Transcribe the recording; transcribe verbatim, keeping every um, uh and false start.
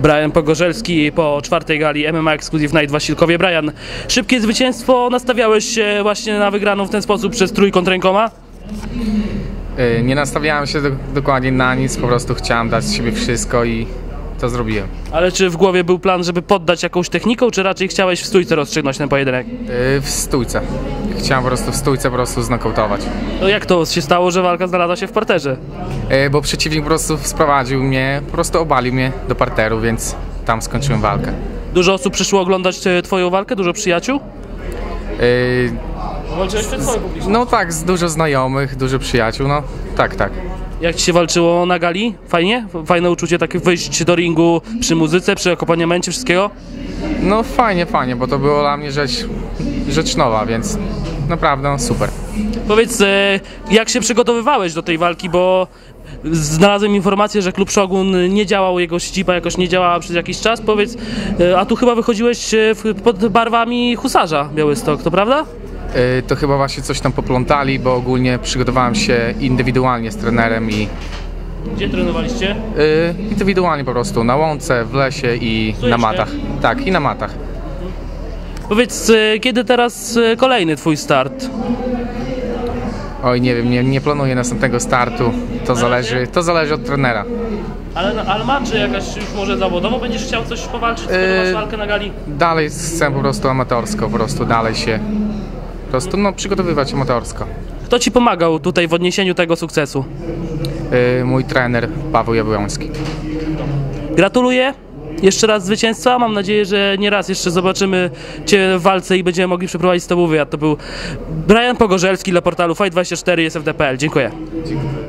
Brian Pogorzelski po czwartej gali M M A Exclusive Night w Wasilkowie. Brian, szybkie zwycięstwo, nastawiałeś się właśnie na wygraną w ten sposób przez trójkąt rękoma? Nie nastawiałem się do, dokładnie na nic, po prostu chciałem dać z siebie wszystko i to zrobiłem. Ale czy w głowie był plan, żeby poddać jakąś techniką, czy raczej chciałeś w stójce rozstrzygnąć ten pojedynek? W stójce. Chciałem po prostu w stójce po prostu znokautować. No jak to się stało, że walka znalazła się w parterze? Bo przeciwnik po prostu sprowadził mnie, po prostu obalił mnie do parteru, więc tam skończyłem walkę. Dużo osób przyszło oglądać twoją walkę? Dużo przyjaciół? Yy, Walczyłeś przed swoją publicznością? No tak, z dużo znajomych, dużo przyjaciół, no tak, tak. Jak ci się walczyło na gali? Fajnie? Fajne uczucie takie wyjść do ringu przy muzyce, przy akompaniamencie wszystkiego? No fajnie, fajnie, bo to było dla mnie rzecz, rzecz nowa, więc naprawdę no, super. Powiedz, jak się przygotowywałeś do tej walki, bo znalazłem informację, że klub Shogun nie działał, jego siedziba jakoś nie działała przez jakiś czas. Powiedz, a tu chyba wychodziłeś pod barwami Husarza Białystok, to prawda? Yy, to chyba właśnie coś tam poplątali, bo ogólnie przygotowałem się indywidualnie z trenerem i... Gdzie trenowaliście? Yy, indywidualnie po prostu, na łące, w lesie i Sujeczkę? na matach. Tak, i na matach. Powiedz, kiedy teraz kolejny twój start? Oj, nie wiem, nie, nie planuję następnego startu, to zależy, to zależy od trenera. Ale, ale ma, czy jakaś już może zawodowo będziesz chciał coś powalczyć, skoro masz walkę na gali? Dalej chcę po prostu amatorsko, po prostu dalej się po prostu no, przygotowywać amatorsko. Kto ci pomagał tutaj w odniesieniu tego sukcesu? Yy, mój trener Paweł Jabłoński. Gratuluję jeszcze raz zwycięstwa. Mam nadzieję, że nie raz jeszcze zobaczymy cię w walce i będziemy mogli przeprowadzić z tobą wywiad. To był Brian Pogorzelski dla portalu Fight dwadzieścia cztery i S F D kropka P L. Dziękuję. Dziękuję.